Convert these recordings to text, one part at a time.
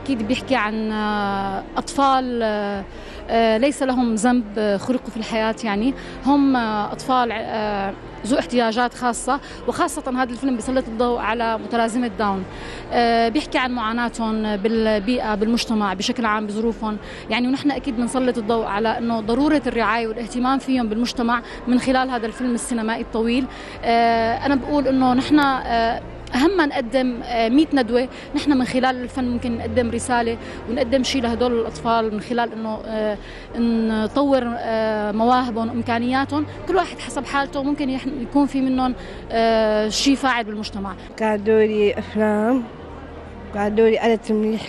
أكيد بيحكي عن أطفال ليس لهم ذنب خلقوا في الحياة، يعني هم أطفال ذو احتياجات خاصة، وخاصة هذا الفيلم بيسلط الضوء على متلازمة داون. بيحكي عن معاناتهم بالبيئة بالمجتمع بشكل عام بظروفهم، يعني ونحن أكيد بنسلط الضوء على أنه ضرورة الرعاية والاهتمام فيهم بالمجتمع من خلال هذا الفيلم السينمائي الطويل. أنا بقول أنه نحن أهم ما نقدم 100 ندوة، نحن من خلال الفن ممكن نقدم رسالة ونقدم شيء لهدول الأطفال من خلال إنه نطور مواهبهم وإمكانياتهم، كل واحد حسب حالته ممكن يكون في منهم شيء فاعل بالمجتمع. كان دوري أفلام، كان دوري قلت منيح،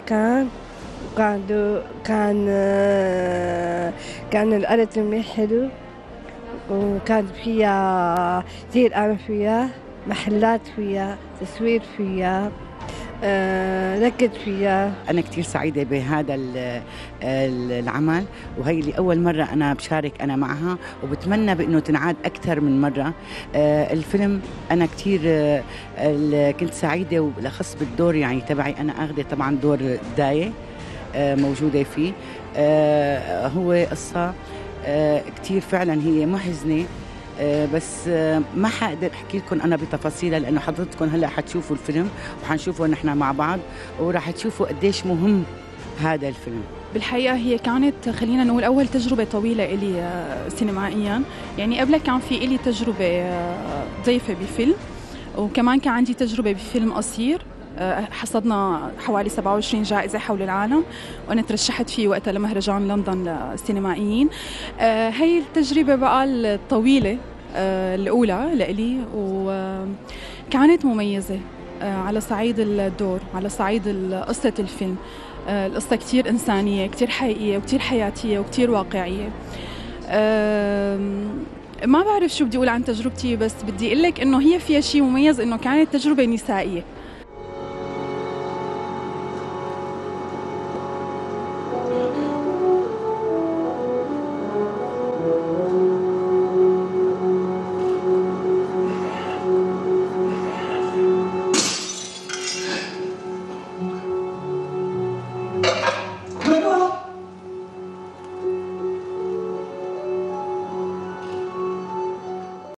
كان القلت منيح حلو، وكان فيها كثير أعمل فيها محلات، فيها تصوير، فيها ركض فيها. أنا كتير سعيدة بهذا العمل، وهي اللي أول مرة أنا بشارك أنا معها، وبتمنى بأنه تنعاد أكثر من مرة. الفيلم أنا كتير كنت سعيدة، وبالأخص بالدور يعني تبعي أنا أخذت طبعا دور داية موجودة فيه. هو قصة كتير فعلا هي محزنة، بس ما حقدر احكي لكم انا بتفاصيلها، لانه حضرتكم هلا حتشوفوا الفيلم وحنشوفه نحن مع بعض، وراح تشوفوا قديش مهم هذا الفيلم. بالحقيقة هي كانت خلينا نقول أول تجربة طويلة إلي سينمائيا، يعني قبلها كان في إلي تجربة ضيفة بفيلم، وكمان كان عندي تجربة بفيلم قصير حصدنا حوالي 27 جائزة حول العالم، وأنا ترشحت فيه وقتها لمهرجان لندن للسينمائيين. هي التجربة بقى الطويلة الأولى لإلي، وكانت مميزة على صعيد الدور، على صعيد قصة الفيلم. القصة كتير إنسانية، كتير حقيقية، وكتير حياتية، وكتير واقعية. ما بعرف شو بدي أقول عن تجربتي، بس بدي أقول لك إنه هي فيها شيء مميز، إنه كانت تجربة نسائية.